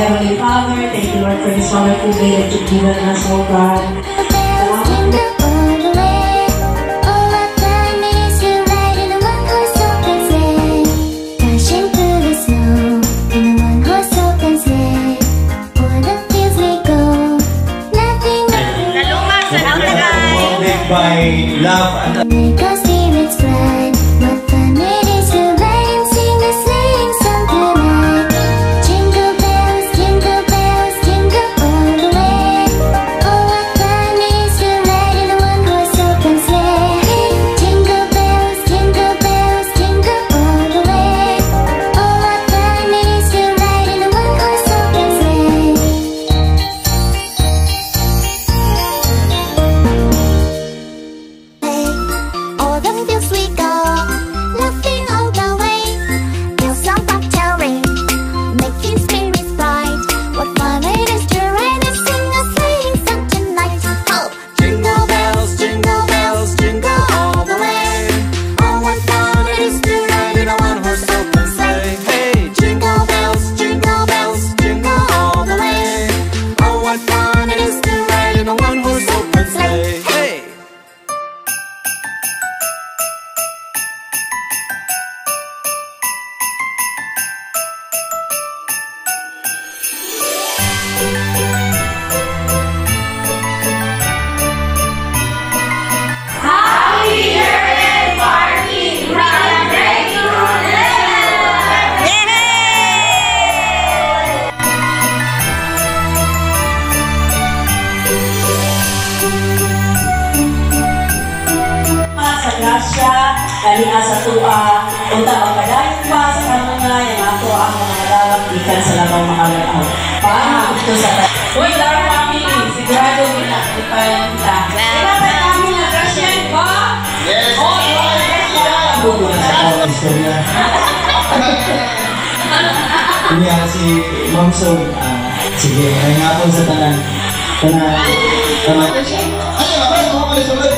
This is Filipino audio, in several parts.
Heavenly Father, thank you Lord for this wonderful day that you've given us, oh God. By love and make our spirits bright. What fun it is to ride and sing a sleighing song tonight. Jingle bells, jingle all the way. Oh, what fun it is to ride in a one-horse open sleigh. Jingle bells, jingle all the way. Oh, what fun it is to ride in a one-horse open sleigh. Kali asa tua, unta magpadayon pa sa kanunay, ang ato ang mga madalap ikan sa labang makalaw. Paano ito sa uy, Lord family, sigurado kita, ipayan kita. Kailangan namin na Russian ba? Yes! Oh, Russian! buko na sa akong istorya. Kanya si Ma'am So, sige, ay nga po sa tanan. Tanan. Ay, abay, ako pala sulit.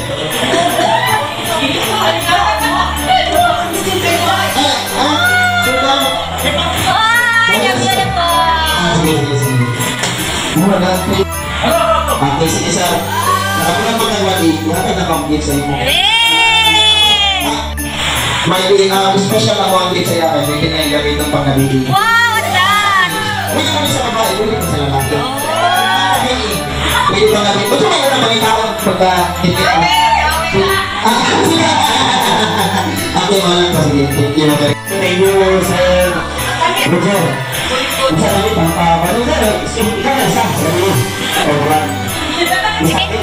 Mura lang po. Okay, sige sir. Ako na pagkagwagi, lahat na complete sa inyo. May special ako ang gift sa iyo kaya may kinagamit ng pang-nabili. Wow, Dan! Pwede kami sa babae, pwede kami sa lalaki. Pwede pang nabili. Ba't may mga tao pagka-hiti? Okay, malang pa. Sige, thank you. Thank you, sir. Roger. Ang sarili pang paano, sir? Ikaw na sa sarili. Alright.